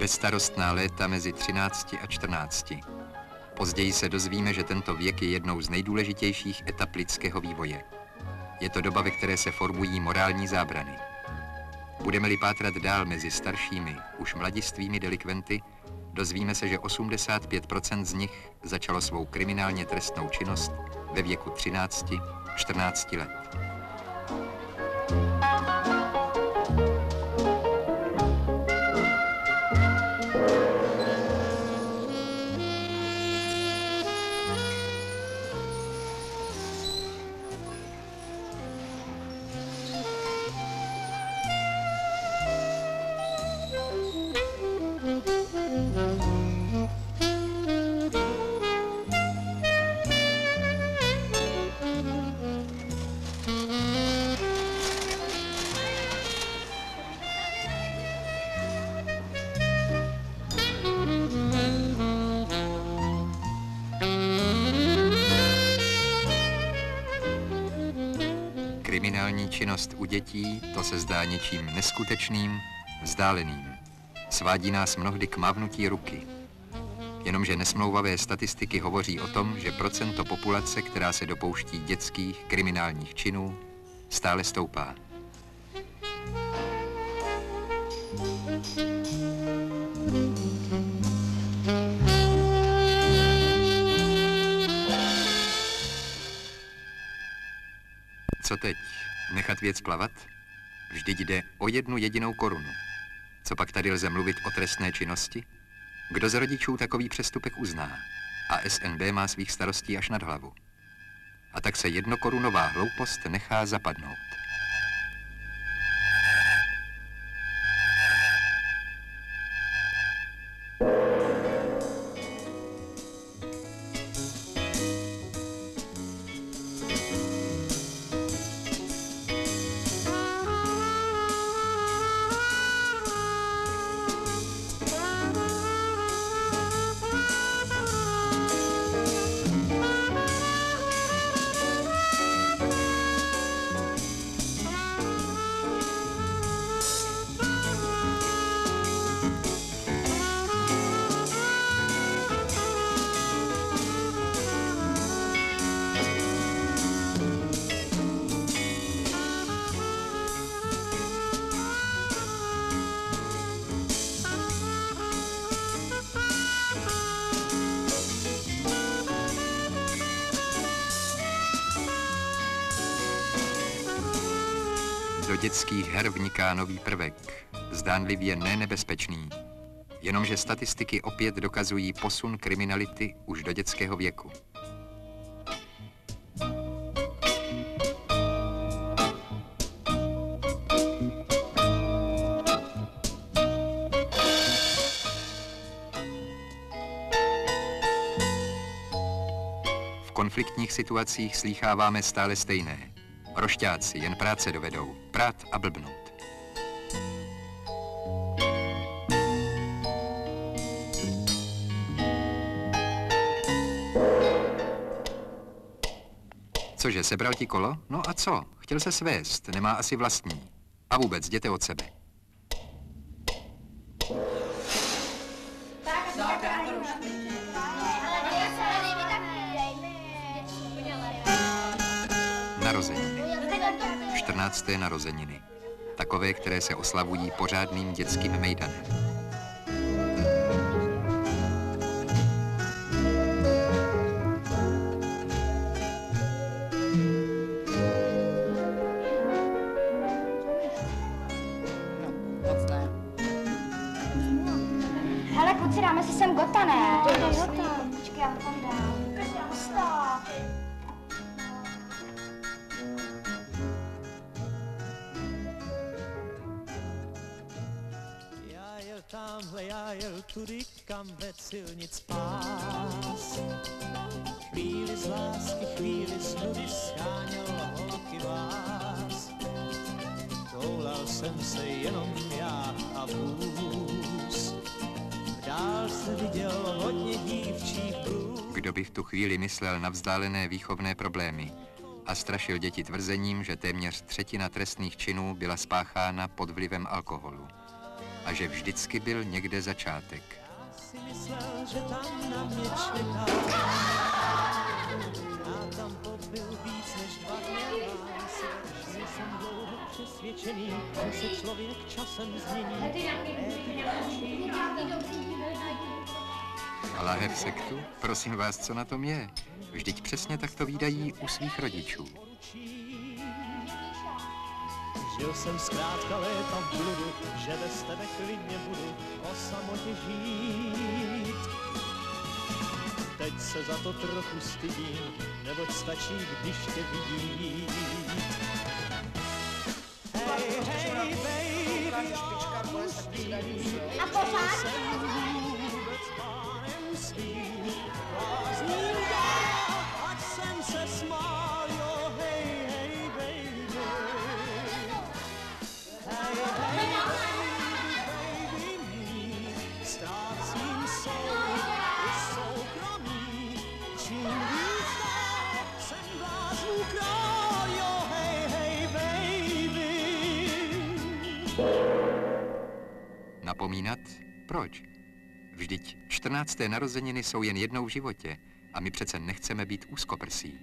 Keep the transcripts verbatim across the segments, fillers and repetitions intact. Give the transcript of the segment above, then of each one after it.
Bezstarostná léta mezi třinácti a čtrnácti. Později se dozvíme, že tento věk je jednou z nejdůležitějších etap lidského vývoje. Je to doba, ve které se formují morální zábrany. Budeme-li pátrat dál mezi staršími, už mladistvými delikventy, dozvíme se, že osmdesát pět procent z nich začalo svou kriminálně trestnou činnost ve věku třinácti a čtrnácti let. Kriminální činnost u dětí, to se zdá něčím neskutečným, vzdáleným. Svádí nás mnohdy k mávnutí ruky. Jenomže nesmlouvavé statistiky hovoří o tom, že procento populace, která se dopouští dětských kriminálních činů, stále stoupá. Co teď? Nechat věc plavat? Vždyť jde o jednu jedinou korunu. Co pak tady lze mluvit o trestné činnosti? Kdo z rodičů takový přestupek uzná? A S N B má svých starostí až nad hlavu. A tak se jednokorunová hloupost nechá zapadnout. Do dětských her vniká nový prvek, zdánlivě nenebezpečný, jenomže statistiky opět dokazují posun kriminality už do dětského věku. V konfliktních situacích slýcháváme stále stejné. Rošťáci jen práce dovedou, prát a blbnout. Cože, sebral ti kolo? No a co? Chtěl se svést, nemá asi vlastní. A vůbec, jděte od sebe. Narozeniny. čtrnácté narozeniny. Takové, které se oslavují pořádným dětským mejdanem. Hele, kluci, dáme si sem gota, ne? To je gota. Počkej, já to tam dám. Stop. Tamhle já jel tudy, kam ved silnic pás. Chvíli z lásky, chvíli z nudy scháněl holky vás. Toulal jsem se jenom já a vůz. V dálce viděl hodně dívčích průz. Kdo by v tu chvíli myslel na vzdálené výchovné problémy a strašil děti tvrzením, že téměř třetina trestných činů byla spáchána pod vlivem alkoholu. a že vždycky byl někde začátek. Já si myslel, že tam na mě čeká. Já tam pobyl víc než dva dny. Byl jsem dlouho přesvědčený, že se člověk časem změní. A láhev sektu? Prosím vás, co na tom je? Vždyť přesně tak to vídají u svých rodičů. Žil jsem zkrátka léta v bludu, že bez tebe klidně budu o samotě žít. Teď se za to trochu stydím, neboť stačí, když tě vidím. Hej, hej, baby, A pořád? vůbec pánem svým. Zním dál, ať jsem se smál, jo, hej, hej, baby. Hej, hej, baby, baby, ztrácím soud i soukromí. Čím víc dál jsem bláznů král, jo, hej, hej, baby. Napomínat? Proč? Vždyť čtrnácté narozeniny jsou jen jednou v životě a my přece nechceme být úzkoprsí.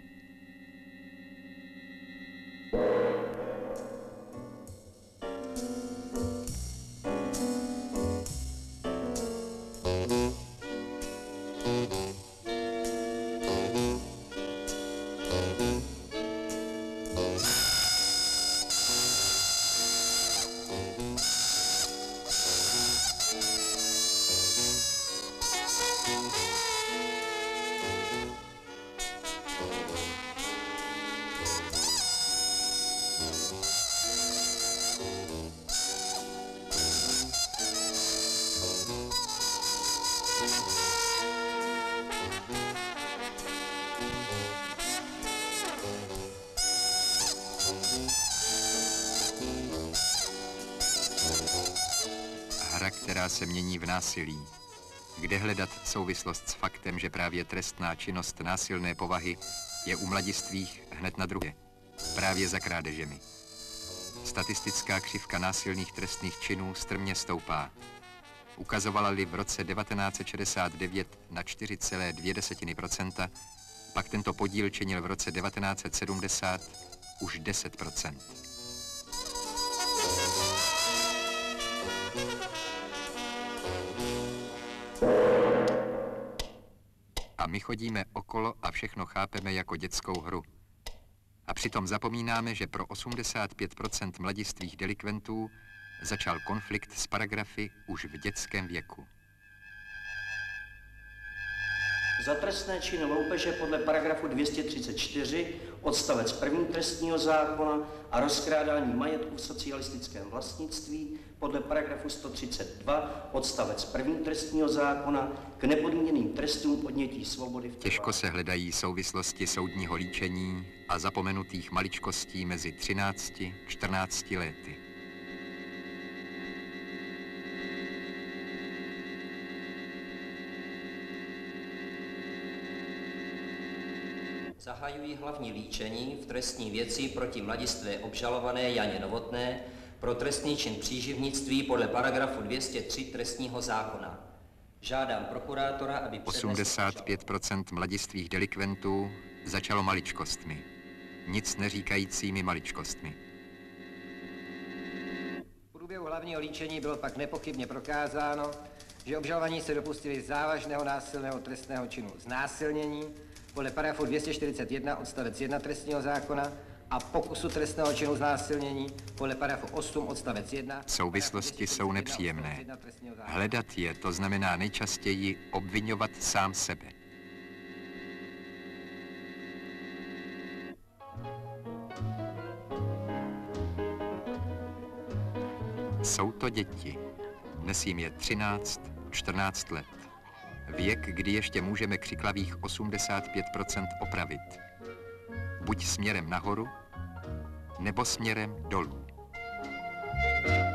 Hra, která se mění v násilí. Kde hledat souvislost s faktem, že právě trestná činnost násilné povahy je u mladistvých hned na druhé, právě za krádežemi. Statistická křivka násilných trestných činů strmě stoupá. Ukazovala-li v roce devatenáct set šedesát devět na čtyři celé dvě procenta, pak tento podíl činil v roce devatenáct set sedmdesát už deset procent. A my chodíme okolo a všechno chápeme jako dětskou hru. A přitom zapomínáme, že pro osmdesát pět procent mladistvých delikventů začal konflikt s paragrafy už v dětském věku. Za trestné činy loupeže podle paragrafu dvě stě třicet čtyři odstavec první trestního zákona a rozkrádání majetku v socialistickém vlastnictví podle paragrafu sto třicet dva odstavec první trestního zákona k nepodmíněným trestům odnětí svobody. V Těžko se hledají souvislosti soudního líčení a zapomenutých maličkostí mezi třinácti a čtrnácti lety. Zahajují hlavní líčení v trestní věci proti mladistvé obžalované Janě Novotné pro trestný čin příživnictví podle paragrafu dvě stě tři trestního zákona. Žádám prokurátora, aby osmdesát pět procent mladistvých delikventů začalo maličkostmi, nic neříkajícími maličkostmi. V průběhu hlavního líčení bylo pak nepochybně prokázáno, že obžalovaní se dopustili závažného násilného trestného činu znásilnění podle paragrafu dvě stě čtyřicet jedna odstavec jedna trestního zákona a pokusu trestného činu znásilnění podle paragrafu osm odstavec jedna. Souvislosti jsou nepříjemné. Hledat je, to znamená nejčastěji obviňovat sám sebe. Jsou to děti. Dnes jim je třináct, čtrnáct let. Věk, kdy ještě můžeme křiklavých osmdesát pět procent opravit. Buď směrem nahoru, nebo směrem dolů.